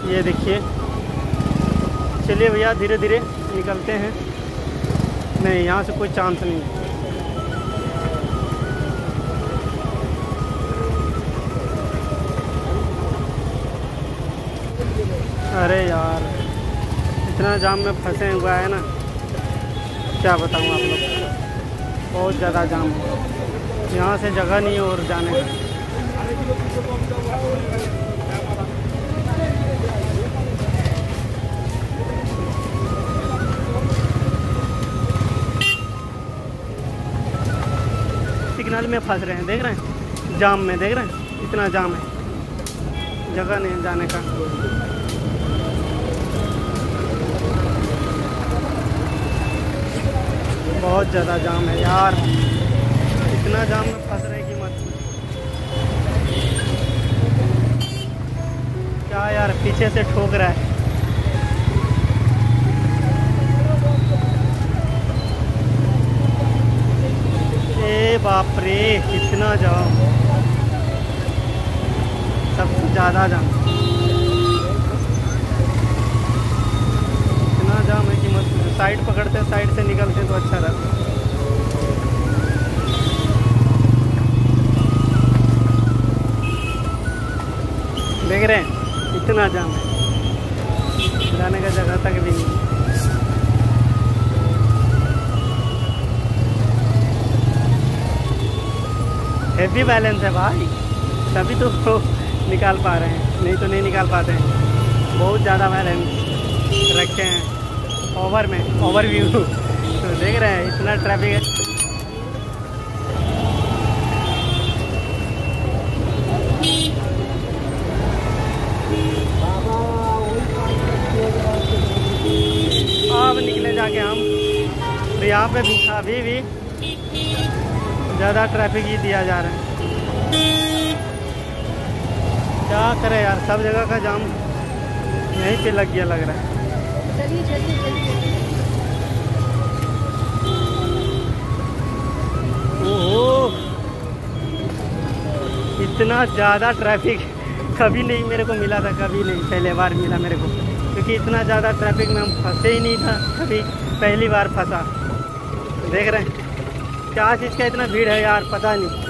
ये देखिए। चलिए भैया धीरे धीरे निकलते हैं। नहीं, यहाँ से कोई चांस नहीं। अरे यार, इतना जाम में फंसे हुआ है ना, क्या बताऊँ आप लोग को। बहुत ज़्यादा जाम है, यहाँ से जगह नहीं है और जाने का। सिग्नल में फंस रहे हैं, देख रहे हैं, जाम में, देख रहे हैं इतना जाम है, जगह नहीं जाने का। बहुत ज़्यादा जाम है यार, इतना जाम में फंस रहे कि मत। क्या यार, पीछे से ठोक रहा है। ए बाप रे, इतना जाम, सबसे ज़्यादा जाम। इतना जाम है कि मत। साइड पकड़ते हैं, साइड से निकलते हैं तो अच्छा रहता। देख रहे हैं इतना जाम है, जाने का जगह तक भी नहीं। हेवी बैलेंस है भाई, तभी तो निकाल पा रहे हैं, नहीं तो नहीं निकाल पाते हैं। बहुत ज़्यादा बैलेंस रखे हैं ओवर में, ओवरव्यू। तो देख रहे हैं इतना ट्रैफिक है। अब निकले जाके हम, तो यहाँ पे भी अभी भी ज़्यादा ट्रैफिक ही दिया जा रहा है। क्या करें यार, सब जगह का जाम यहीं पे लग गया लग रहा है। ओहो, इतना ज़्यादा ट्रैफिक कभी नहीं मेरे को मिला था, कभी नहीं, पहले बार मिला मेरे को। क्योंकि इतना ज़्यादा ट्रैफिक में हम फंसे ही नहीं था कभी, पहली बार फंसा। देख रहे हैं क्या चीज़ का इतना भीड़ है यार, पता नहीं।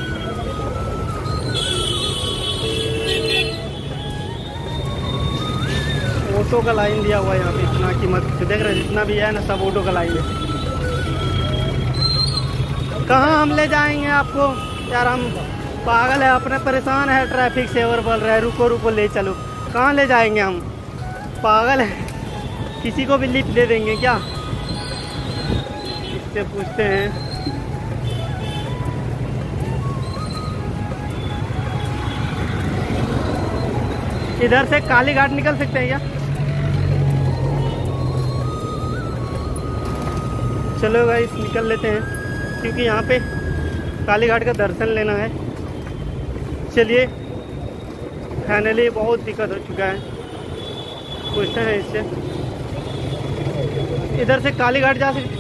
ऑटो का लाइन दिया हुआ है यहाँ पे, इतना कीमत देख रहे हैं, जितना भी है ना सब ऑटो का लाइन है। कहाँ हम ले जाएंगे आपको यार, हम पागल है, अपने परेशान है ट्रैफिक से और बोल रहे हैं रुको रुको ले चलो। कहाँ ले जाएंगे हम, पागल है, किसी को भी लिफ्ट दे देंगे क्या? इससे पूछते हैं। इधर से काली घाट निकल सकते हैं क्या? चलो गाइस निकल लेते हैं, क्योंकि यहाँ पे काली घाट का दर्शन लेना है। चलिए, फाइनली बहुत दिक्कत हो चुका है, पूछते हैं इससे। इधर से काली घाट जा सकते?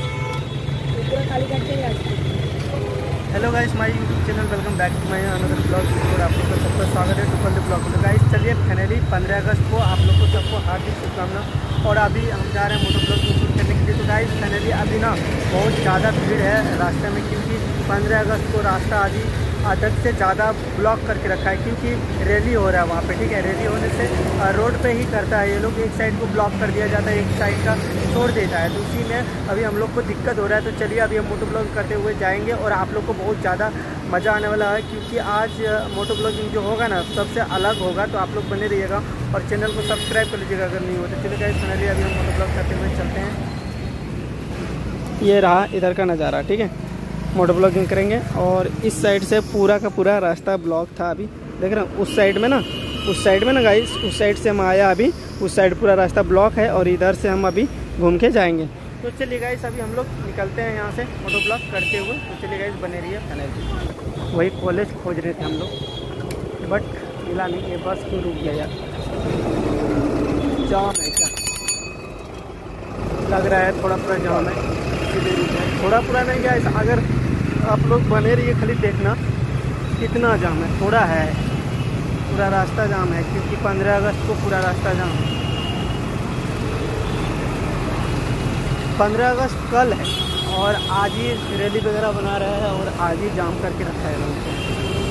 Hello guys, my YouTube channel, welcome back to my another blog. और आप लोग का सबका स्वागत है टू द ब्लॉग में। गाइस चलिए, फाइनली 15 अगस्त को आप लोग को सबको हार्दिक शुभकामना। और अभी हम जा रहे हैं मोटो ब्लॉग शूट करने के लिए। तो गाइस फाइनली अभी ना बहुत ज़्यादा भीड़ है रास्ते में, क्योंकि 15 अगस्त को रास्ता अभी आधक से ज़्यादा ब्लॉक करके रखा है, क्योंकि रैली हो रहा है वहाँ पे। ठीक है, रैली होने से रोड पे ही करता है ये लोग, एक साइड को ब्लॉक कर दिया जाता है, एक साइड का छोड़ देता है। तो उसी में अभी हम लोग को दिक्कत हो रहा है। तो चलिए अभी हम मोटो ब्लॉग करते हुए जाएंगे और आप लोग को बहुत ज़्यादा मज़ा आने वाला है, क्योंकि आज मोटो ब्लॉगिंग जो होगा ना सबसे अलग होगा। तो आप लोग बने रहिएगा और चैनल को सब्सक्राइब कर लीजिएगा अगर नहीं हो तो। चलिए गाइस फाइनली अभी हम मोटो ब्लॉग करते हुए चलते हैं। ये रहा इधर का नज़ारा, ठीक है, मोटो ब्लॉगिंग करेंगे। और इस साइड से पूरा का पूरा रास्ता ब्लॉक था अभी, देख रहे हैं उस साइड में ना गाइस, उस साइड से हम आया अभी, उस साइड पूरा रास्ता ब्लॉक है और इधर से हम अभी घूम के जाएंगे। तो चलिए गाइस अभी हम लोग निकलते हैं यहाँ से मोटो ब्लॉग करते हुए। तो चलिए गाइस बने रहिए फाइनली। वही कॉलेज खोज रहे थे हम लोग, बट मिला नहीं। ये बस क्यों रुक गया यार, जाम है क्या? लग रहा है थोड़ा पूरा जाम है, इसीलिए रुक गया। थोड़ा पूरा नहीं गया, अगर आप लोग बने रहिए खाली देखना कितना जाम है। थोड़ा है, पूरा रास्ता जाम है, क्योंकि 15 अगस्त को पूरा रास्ता जाम है। 15 अगस्त कल है और आज ही रैली वगैरह बना रहा है और आज ही जाम करके रखा है लोगों को।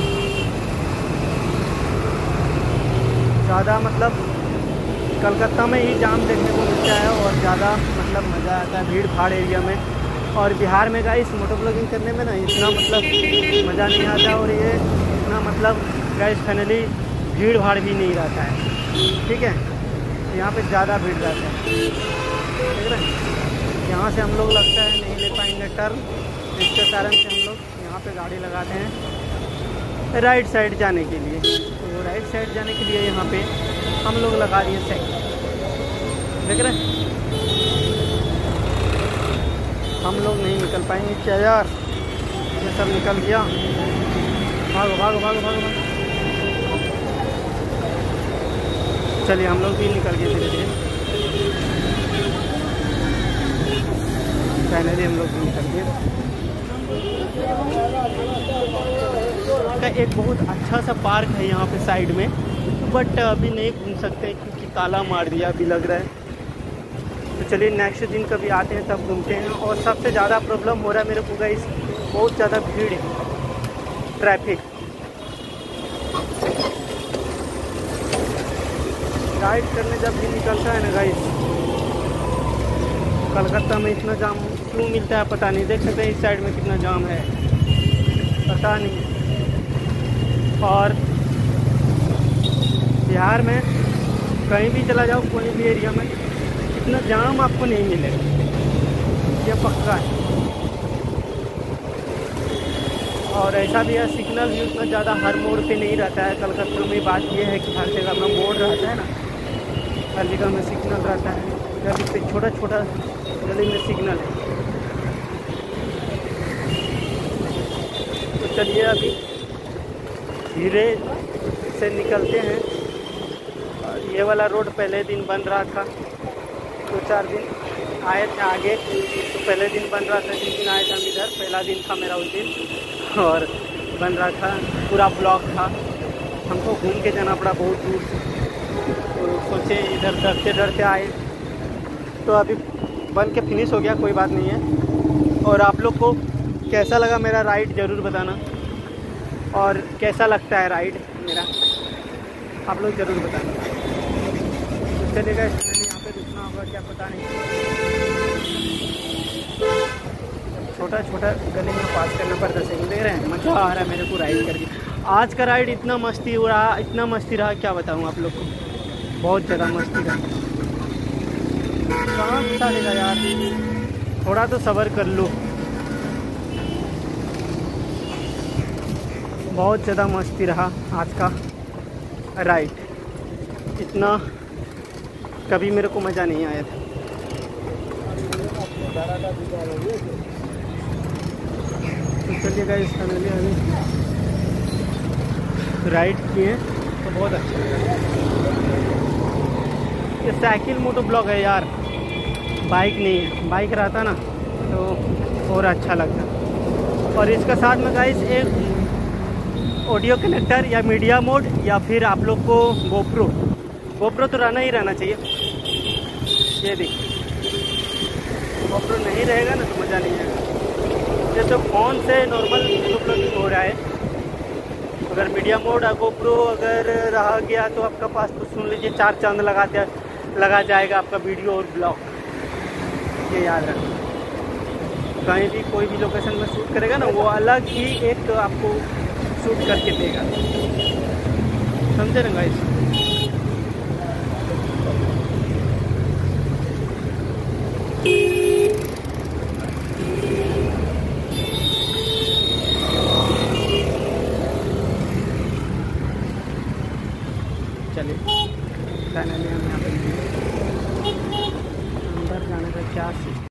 ज़्यादा मतलब कलकत्ता में ही जाम देखने को मिलता है और ज़्यादा मतलब मज़ा आता है भीड़ भाड़ एरिया में। और बिहार में गाइस मोटो ब्लॉगिंग करने में ना इतना मतलब मज़ा नहीं आता और ये इतना मतलब गाइस फाइनली भीड़ भाड़ भी नहीं रहता है, ठीक है। यहाँ पे ज़्यादा भीड़ रहता है, ठीक है। यहाँ से हम लोग लगता है नहीं ले पाएंगे टर्न, इसके कारण से हम लोग यहाँ पे गाड़ी लगाते हैं राइट साइड जाने के लिए। तो राइट साइड जाने के लिए यहाँ पे हम लोग लगा दिए साइड, देख रहे हैं। हम लोग नहीं निकल पाएंगे क्या यार, ये सब निकल गया। भागो भागो भागो भागो भागो। चलिए हम लोग भी निकल गए धीरे धीरे, फाइनली हम लोग भी निकल गए। एक बहुत अच्छा सा पार्क है यहाँ पे साइड में, बट अभी नहीं घूम सकते क्योंकि ताला मार दिया अभी लग रहा है। तो चलिए नेक्स्ट दिन कभी आते हैं तब घूमते हैं। और सबसे ज़्यादा प्रॉब्लम हो रहा है मेरे को गाइस, बहुत ज़्यादा भीड़ है, ट्रैफिक। राइड करने जब भी निकलता है ना गाइस, कलकत्ता में इतना जाम क्यों मिलता है पता नहीं। देख सकते हैं इस साइड में कितना जाम है, पता नहीं। और बिहार में कहीं भी चला जाओ, कोई भी एरिया में इतना जाम आपको नहीं मिलेगा, ये पक्का है। और ऐसा भी है सिग्नल भी उतना ज़्यादा हर मोड़ पे नहीं रहता है। कलकत्ता में बात ये है कि हर जगह में मोड़ रहता है ना, हर जगह में सिग्नल रहता है। गली पे छोटा छोटा गली में सिग्नल है। तो चलिए अभी धीरे से निकलते हैं। और ये वाला रोड पहले दिन बन रहा था, 2-4 दिन आए थे आगे, तो पहले दिन बन रहा था। जिस दिन आए थे हम इधर, पहला दिन था मेरा उस दिन, और बन रहा था, पूरा ब्लॉक था। हमको घूम के जाना पड़ा बहुत दूर से, तो सोचे इधर डरते डरते आए। तो अभी बन के फिनिश हो गया, कोई बात नहीं है। और आप लोग को कैसा लगा मेरा राइड ज़रूर बताना, और कैसा लगता है राइड मेरा आप लोग ज़रूर बताना। तो चलिएगा यहाँ पे रुकना होगा क्या पता नहीं, छोटा छोटा गली में पास करना पड़ता है। देख रहे हैं मज़ा आ रहा है मेरे को राइड करके। आज का राइड इतना मस्ती हो रहा, इतना मस्ती रहा क्या बताऊँ आप लोग को, बहुत ज़्यादा मस्ती रहा। कहाँ चलेगा यार, थोड़ा तो सब्र कर लो। बहुत ज़्यादा मस्ती रहा आज का राइड, इतना कभी मेरे को मज़ा नहीं आया था। तो चलिए गाइस फाइनली अभी राइड किए तो बहुत अच्छा लगा। ये साइकिल मोटो ब्लॉग है यार, बाइक नहीं है। बाइक रहता ना तो और अच्छा लगता। और इसका साथ में गाइस एक ऑडियो कनेक्टर या मीडिया मोड, या फिर आप लोग को गोप्रो तो रहना ही रहना चाहिए। ये देखिए गोप्रो नहीं रहेगा ना तो मज़ा नहीं आएगा। जैसे फ़ोन से नॉर्मल ब्लॉगिंग हो रहा है, अगर मीडिया मोड और गोप्रो अगर रह गया तो आपका पास तो सुन लीजिए 4 चांद लगा जाएगा आपका वीडियो और ब्लॉग। ये याद रखना, कहीं भी कोई भी लोकेशन में शूट करेगा ना, वो अलग ही एक तो आपको शूट करके देगा, समझे ना गाइस। चलिए फाइनली हम यहाँ पे अंदर जाने का क्या